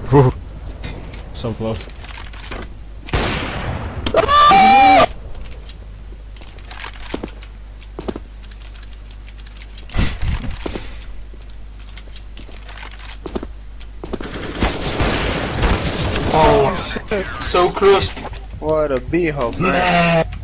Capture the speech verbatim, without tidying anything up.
Whew. So close. Oh shit, so close. What a b-hole, man.